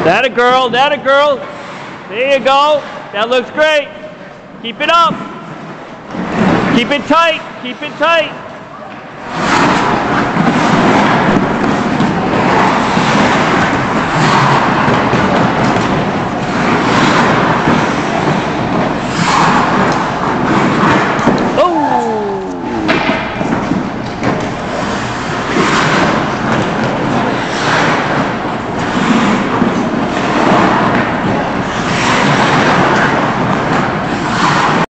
That a girl, that a girl. There you go. That looks great. Keep it up. Keep it tight, keep it tight.